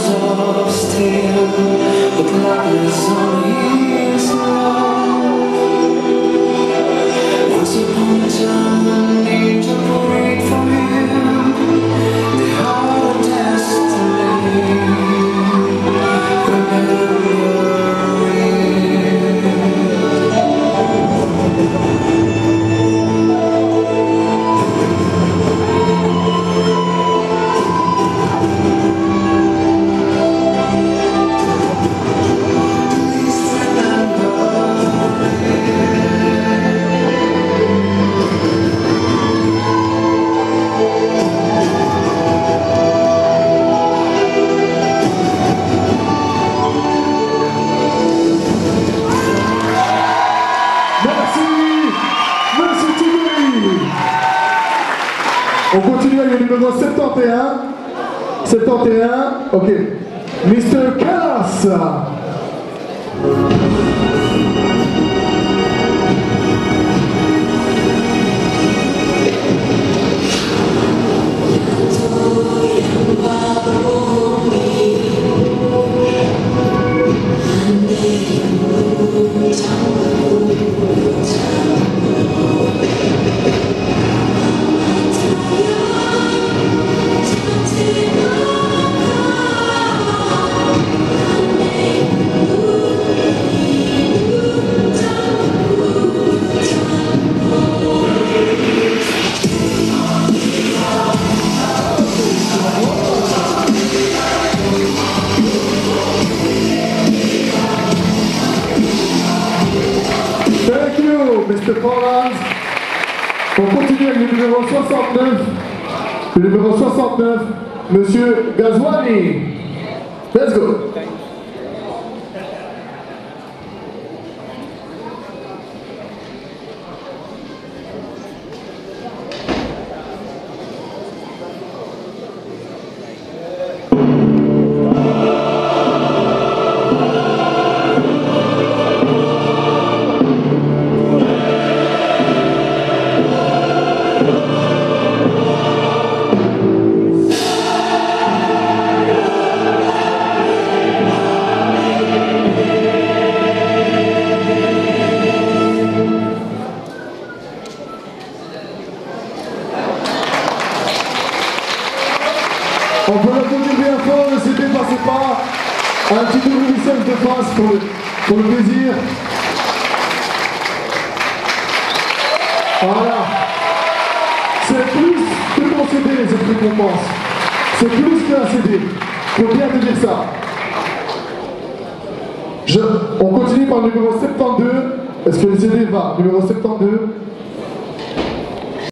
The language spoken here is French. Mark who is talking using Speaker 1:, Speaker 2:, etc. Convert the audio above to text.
Speaker 1: On continue avec le numéro 71. 71, ok. Mr. Callas. Thank you, Mr. Collins. On continue avec le numéro 69. Le numéro 69, Monsieur Gazwani. Let's go. On peut l'applaudir bien fort, ne se dépassez pas. Un petit tour de face pour le plaisir. Voilà. C'est plus que ton CD, cette récompense. C'est plus qu'un CD. Faut bien te dire ça. On continue par le numéro 72. Est-ce que le CD va? Numéro 72.